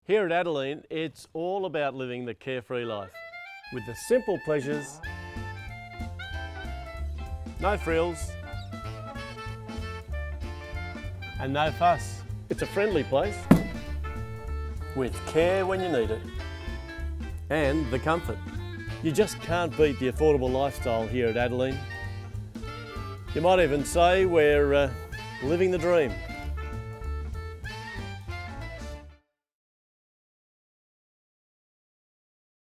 Here at Adelene, it's all about living the carefree life with the simple pleasures, no frills, and no fuss. It's a friendly place with care when you need it and the comfort. You just can't beat the affordable lifestyle here at Adelene. You might even say we're living the dream.